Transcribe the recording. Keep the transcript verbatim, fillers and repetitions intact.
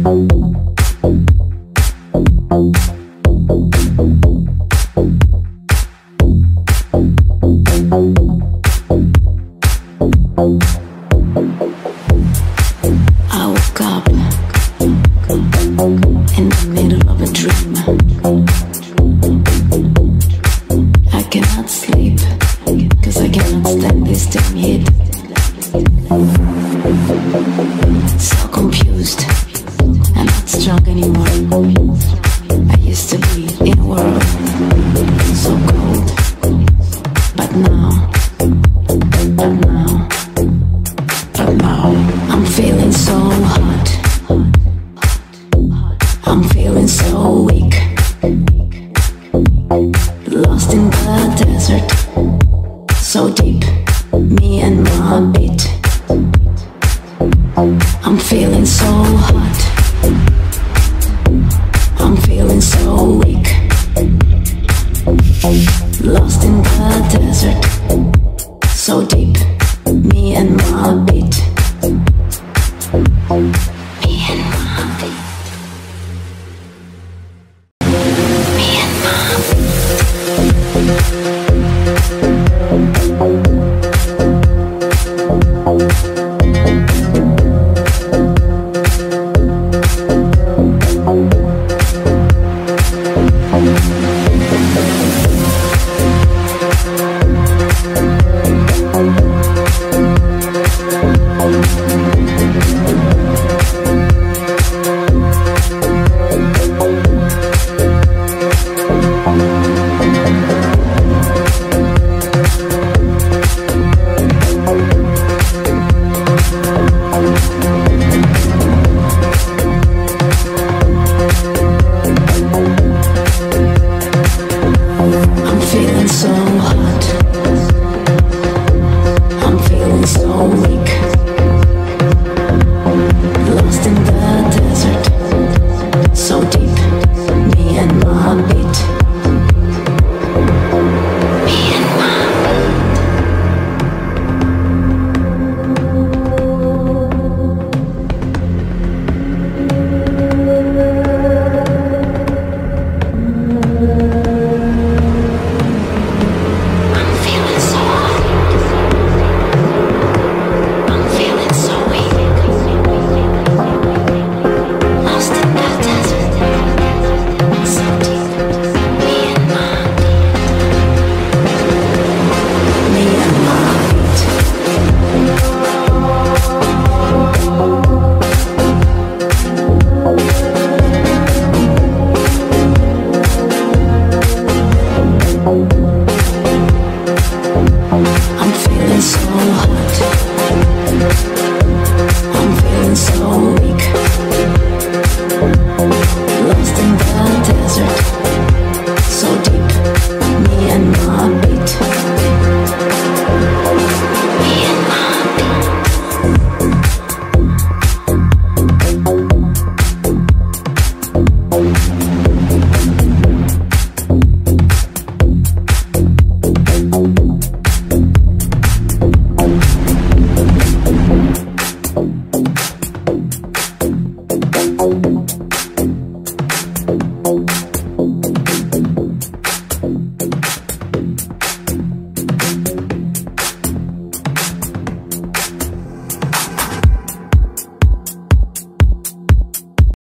I woke up in the middle of a dream. I cannot sleep, cause I cannot stand this damn heat. So confused and not strong anymore. I used to be in a world so cold, but now, but now, but now I'm feeling so hot. I'm feeling so weak, lost in the desert, so deep, me and my beat. I'm feeling so hot, I'm feeling so weak, lost in the desert, so deep, me and my beat. Me and my beat. Me and my beat. Thank you.